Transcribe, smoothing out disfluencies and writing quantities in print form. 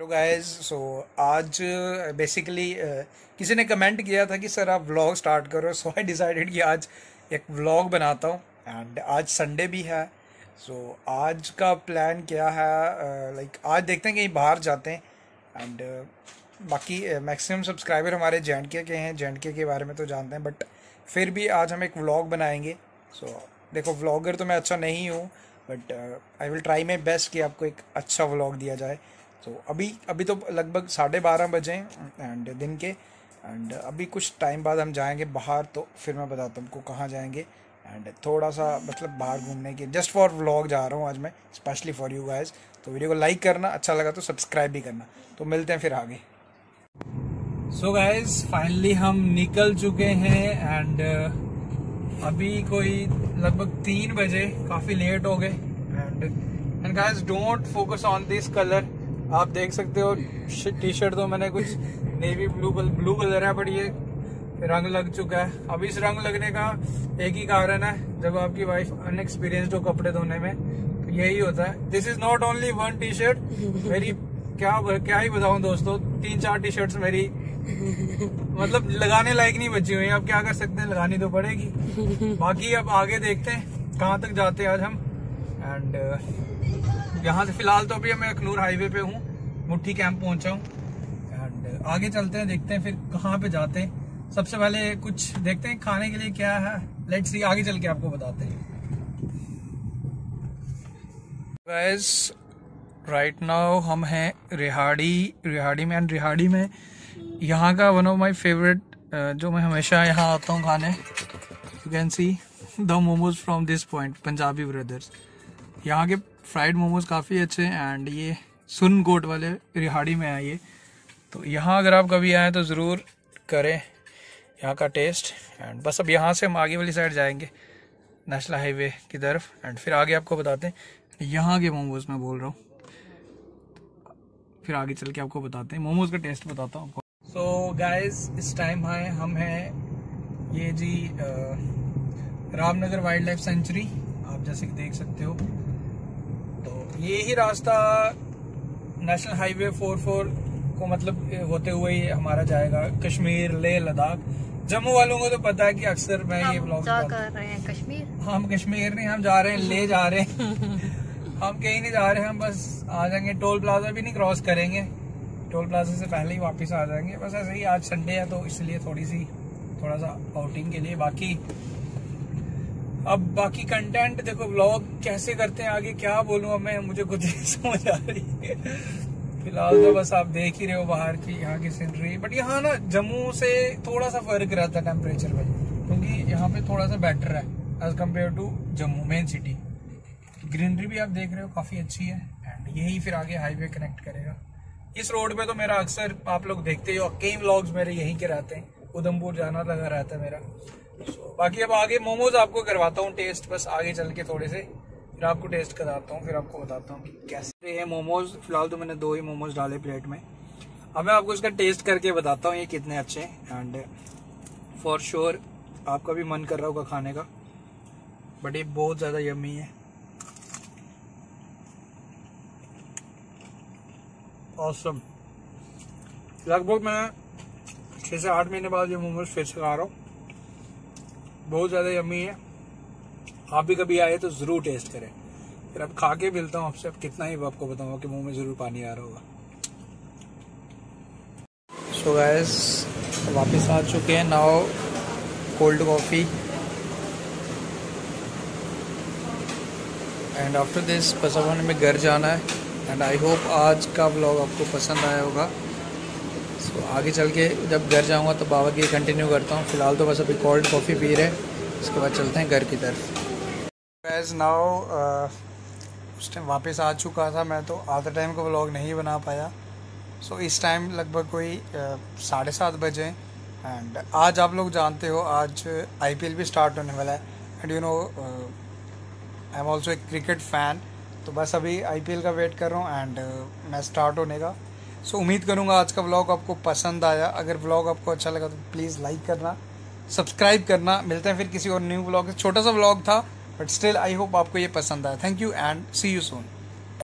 Hello guys. सो आज basically किसी ने कमेंट किया था कि सर आप व्लॉग स्टार्ट करो, सो आई डिसाइडेड कि आज एक व्लॉग बनाता हूँ। एंड आज संडे भी है। सो आज का प्लान क्या है, लाइक आज देखते हैं कहीं बाहर जाते हैं। एंड बाकी मैक्सिमम सब्सक्राइबर हमारे जे&के के हैं, जे&के के बारे में तो जानते हैं, बट फिर भी आज हम एक व्लॉग बनाएंगे। सो देखो, व्लॉगर तो मैं अच्छा नहीं हूँ, but I will try my best कि आपको एक अच्छा व्लॉग दिया जाए। तो अभी तो लगभग 12:30 बजे एंड दिन के। एंड अभी कुछ टाइम बाद हम जाएंगे बाहर, तो फिर मैं बताता हूँ आपको कहाँ जाएंगे। एंड थोड़ा सा मतलब बाहर घूमने के जस्ट फॉर व्लॉग जा रहा हूँ आज मैं, स्पेशली फॉर यू गाइस। तो वीडियो को लाइक करना, अच्छा लगा तो सब्सक्राइब भी करना। तो मिलते हैं फिर आगे। सो गाइस, फाइनली हम निकल चुके हैं एंड अभी कोई लगभग 3 बजे, काफ़ी लेट हो गए। And guys, don't focus on this colour. आप देख सकते हो टी शर्ट तो मैंने कुछ नेवी ब्लू कलर है, बट ये रंग लग चुका है। अब इस रंग लगने का एक ही कारण है, जब आपकी वाइफ अनएक्सपीरियंस्ड हो कपड़े धोने में, तो यही होता है। This is not only one T shirt, मेरी क्या ही बताऊं दोस्तों, 3-4 टी शर्ट्स मेरी मतलब लगाने लायक नहीं बची हुई। अब क्या कर सकते हैं, लगानी तो पड़ेगी। बाकी अब आगे देखते हैं कहाँ तक जाते हैं आज हम। एंड यहाँ से फिलहाल तो अभी मैं अखनूर हाईवे पे हूँ, मुट्ठी कैंप पहुंचा हूँ। एंड आगे चलते हैं, देखते हैं फिर कहाँ पे जाते हैं। सबसे पहले कुछ देखते हैं खाने के लिए क्या है, लेट्स सी, आगे चल के आपको बताते हैं। गाइस, राइट नाउ हम हैं रिहाड़ी में। एंड रिहाड़ी में यहाँ का वन ऑफ माई फेवरेट, जो मैं हमेशा यहाँ आता हूँ खाने, you can see the momos from this point, Punjabi brothers. यहाँ के फ्राइड मोमोज काफ़ी अच्छे हैं। एंड ये सुन गोट वाले रिहाड़ी में है ये। तो यहाँ अगर आप कभी आएँ तो ज़रूर करें यहाँ का टेस्ट। एंड बस अब यहाँ से हम आगे वाली साइड जाएंगे, नेशनल हाईवे की तरफ। एंड फिर आगे आपको बताते हैं यहाँ के मोमोज, मैं बोल रहा हूँ, फिर आगे चल के आपको बताते हैं, मोमोज का टेस्ट बताता हूँ आपको। सो गाइज, इस टाइम हम हैं ये जी रामनगर वाइल्ड लाइफ सेंचुरी, आप जैसे कि देख सकते हो। तो ये ही रास्ता नेशनल हाईवे 44 को मतलब होते हुए ही हमारा जाएगा कश्मीर, लेह, लद्दाख। जम्मू वालों को तो पता है कि अक्सर मैं ये ब्लॉग कर रहे हैं कश्मीर। हम कश्मीर नहीं, हम जा रहे हैं ले जा रहे हैं हम कहीं नहीं जा रहे हैं, हम बस आ जाएंगे। टोल प्लाजा भी नहीं क्रॉस करेंगे, टोल प्लाजा से पहले ही वापस आ जाएंगे। बस ऐसे ही, आज संडे है तो इसलिए थोड़ा सा आउटिंग के लिए। बाकी कंटेंट देखो, व्लॉग कैसे करते हैं आगे, क्या बोलूं अब मैं, मुझे कुछ नहीं समझ आ रही है। फिलहाल तो बस आप देख ही रहे हो बाहर की यहाँ की सीनरी। बट यहाँ ना जम्मू से थोड़ा सा फर्क रहता है टेम्परेचर में, क्योंकि यहाँ पे थोड़ा सा बेटर है as compared to Jammu main city. Greenery भी आप देख रहे हो काफी अच्छी है। एंड यही फिर आगे हाईवे कनेक्ट करेगा। इस रोड पे तो मेरा अक्सर आप लोग देखते ही हो, कई व्लॉग्स मेरे यहीं के रहते हैं, उधमपुर जाना लगा रहता है मेरा। बाकी अब आगे मोमोज आपको करवाता हूँ टेस्ट, बस आगे चल के थोड़े से फिर आपको टेस्ट कराता हूँ, फिर आपको बताता हूँ कि कैसे है मोमोज। फिलहाल तो मैंने 2 ही मोमोज डाले प्लेट में। अब मैं आपको इसका टेस्ट करके बताता हूँ ये कितने अच्छे हैं। एंड फॉर श्योर आपका भी मन कर रहा होगा खाने का, बट ये बहुत ज़्यादा यम्मी है। ऑसम। लगभग मैं 6 से 8 महीने बाद ये मोमोज फिर से खा रहा हूँ, बहुत ज़्यादा यम्मी है। आप भी कभी आए तो ज़रूर टेस्ट करें। फिर अब खा के मिलता हूँ आपसे, अब कितना ही आपको बताऊँगा कि मुंह में ज़रूर पानी आ रहा होगा। सो गाइस, वापस आ चुके हैं। Now cold coffee and after this बस अब हमें घर जाना है। एंड आई होप आज का व्लॉग आपको पसंद आया होगा। सो आगे चल के जब घर जाऊंगा तो बाबा की कंटिन्यू करता हूँ। फिलहाल तो बस अभी कोल्ड कॉफ़ी पी रहे हैं, उसके बाद चलते हैं घर की तरफ। गाइस, नाउ उस टाइम वापस आ चुका था मैं, तो आधा टाइम का व्लॉग नहीं बना पाया। सो इस टाइम लगभग कोई 7:30 बजे। एंड आज आप लोग जानते हो आज IPL भी स्टार्ट होने वाला है। And you know I am also a cricket fan, तो बस अभी IPL का वेट कर रहा हूँ एंड मैच स्टार्ट होने का। सो उम्मीद करूँगा आज का व्लॉग आपको पसंद आया। अगर व्लॉग आपको अच्छा लगा तो प्लीज़ लाइक करना, सब्सक्राइब करना। मिलते हैं फिर किसी और न्यू व्लॉग। छोटा सा व्लॉग था, बट स्टिल आई होप आपको ये पसंद आया। Thank you and see you soon.